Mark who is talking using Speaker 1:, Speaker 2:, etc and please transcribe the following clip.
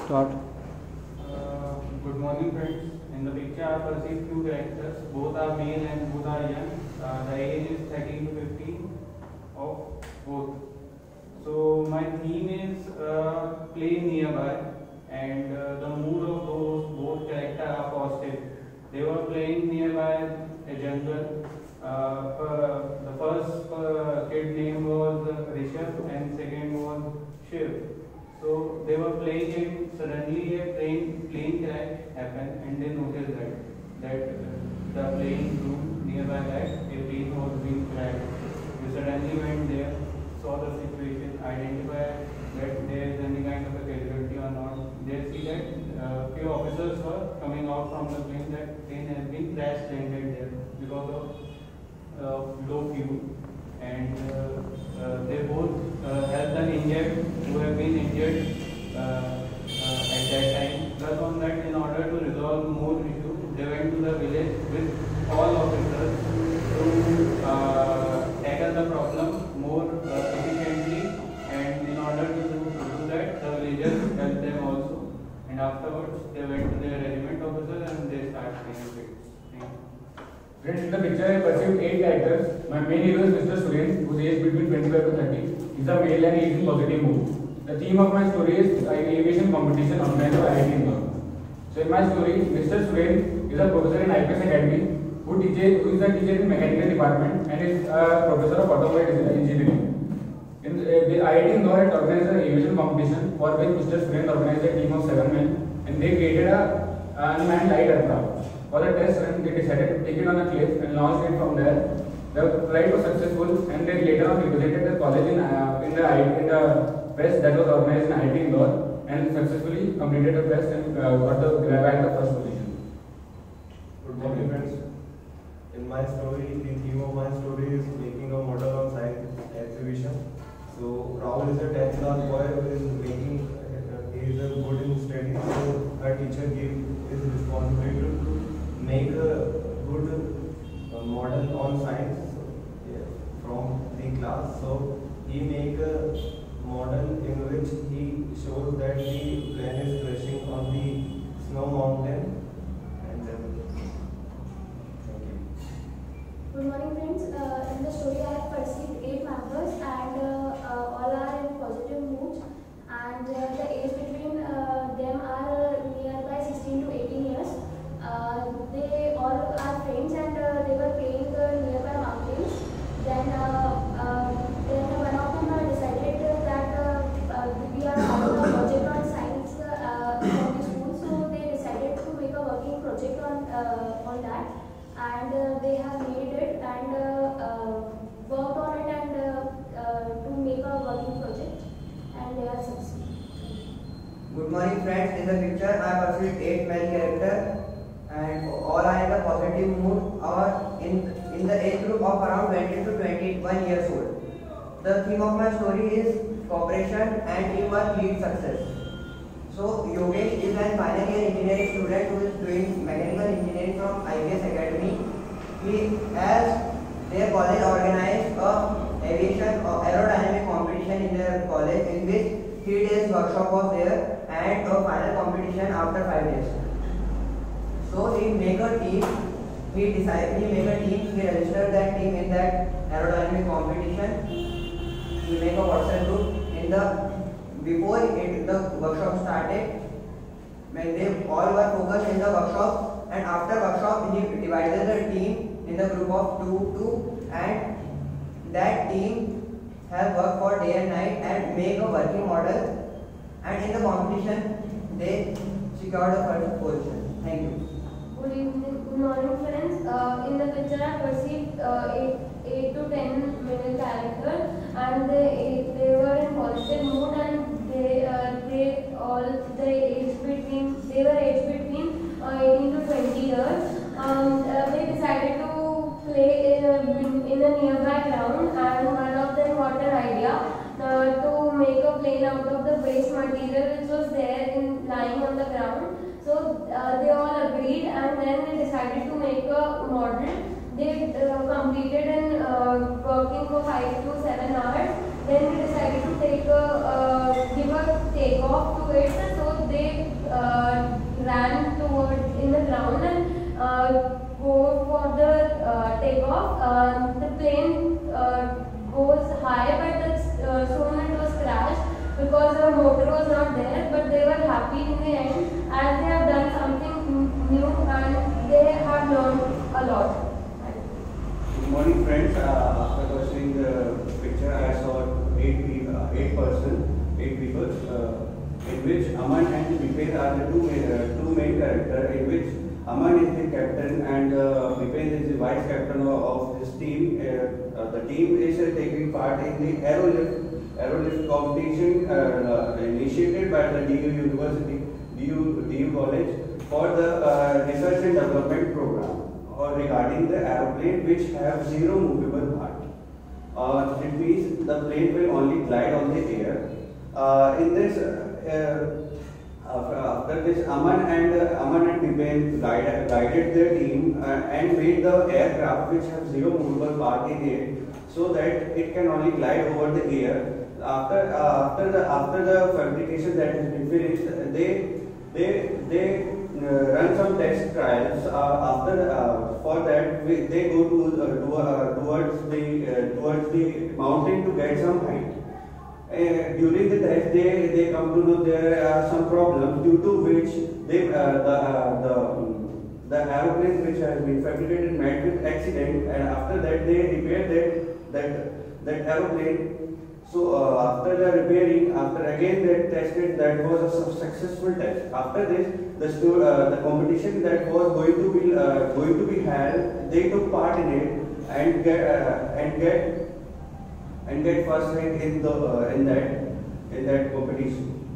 Speaker 1: Start.
Speaker 2: Good morning, friends. In the picture, I perceive two characters. Both are male and both are young. The age is 13 to 15 of both. So my theme is play nearby, and the mood of those both characters are positive. They were playing nearby a jungle. The first kid name was Rishabh and second was Shiv. So they were playing it. Suddenly a plane crash happened, and they noticed that the plane flew nearby that a plane was being crashed. They suddenly went there, saw the situation, identified that there is any kind of a casualty or not. They see that few officers were coming out from the plane. That plane has been crash landed there because of low fuel, and they both helped the injured who have been injured at that time. Plus on that, in order to resolve more issues, they went to the village with all officers to tackle the problem more efficiently, and in order to do that, the villagers helped them also, and afterwards they went to their regiment officers and they started playing it.
Speaker 3: Friends, in the picture I perceived 8 characters. My main hero is Mr. Suren, whose age between 25 to 30. He is a male and he is in positive mood. The theme of my story is aviation competition organized by IIT Indore. So in my story, Mr. Suren is a professor in IPS Academy who is a teacher in mechanical department and is a professor of automobile engineering. In the IIT Indore had organized an aviation competition for which Mr. Suren organized a team of 7 men, and they created an unmanned light aircraft. For the test run, they decided to take it on a cliff and launch it from there. The flight was successful, and they later on represented the college in the fest that was organized in IIT Indore, and successfully completed the fest and got the first position.
Speaker 4: Good morning, friends. In my story, the theme of my story is making a model on science exhibition. So Rahul is a 10th class boy who is making. He is good in studies. So our teacher gave his responsibility to make a good model on science from the class. So he make a model in which he shows that the plane is crashing on the snow mountain. And thank you.
Speaker 5: Good morning, friends. In the story, I have perceived 8 members, and all are in positive moods. And the age between them are nearby 16 to 18 years. They all are friends, and they were playing nearby mountains. Then one of them decided that we are having a project on science from the school, so they decided to make a working project on that, and they have made it and worked on it and to make a working project, and they are succeeding.
Speaker 6: Good morning, friends. In the picture, I perceived 8 male characters, and all are in a positive mood or in the age group of around 20 to 21 years old. The theme of my story is cooperation and teamwork leads success. So Yogesh is an final year engineering student who is doing mechanical engineering from IPS Academy. As their college organized a aviation or aerodynamic competition in their college, in which 3 days workshop was there and a final competition after 5 days. So he make a team. He registered that team in that aerodynamic competition. He make a WhatsApp group before the workshop started. When they all were focused in the workshop, and after workshop he divided the team in the group of 2, and that team have worked for day and night and make a working model, and in the competition they secured the first position. Thank you.
Speaker 5: Good evening, good morning, friends. In the picture, I perceived 8 to 10 male characters, and they were in positive mood, and they were aged between 18 to 20 years. They decided to play in a nearby ground, and one of them got an idea to make a plane out of the waste material which was there lying on the ground. So they all agreed, and then they decided to make a model. They completed in working for 5 to 7 hours. Then they decided to give a takeoff to it. So they go for the takeoff. The plane goes high, but soon it was crashed because the motor was not there. But they were happy in the end as they have done something new and they have learned a lot.
Speaker 1: Good morning, friends. After watching the picture, I saw eight people, in which Aman and Vipin are the two main characters, in which Aman is the captain and Vipin is the vice captain of this team. The team is taking part in the aerolift competition initiated by the DU University, DU College for the research and development program regarding the aeroplane which have zero movable part. It means the plane will only glide on the air. After this, Aman and Vipin guided their team and made the aircraft which have zero movable part in it, so that it can only glide over the air. After the fabrication that has been finished, they run some test trials. For that, they go towards the mountain to get some height. During the test, they come to know there are some problems due to which the aeroplane which has been fabricated met with accident, and after that they repaired that aeroplane. So after the repairing, after again they tested, that was a successful test. After this, the competition that was going to be held, they took part in it and get first rank in that competition.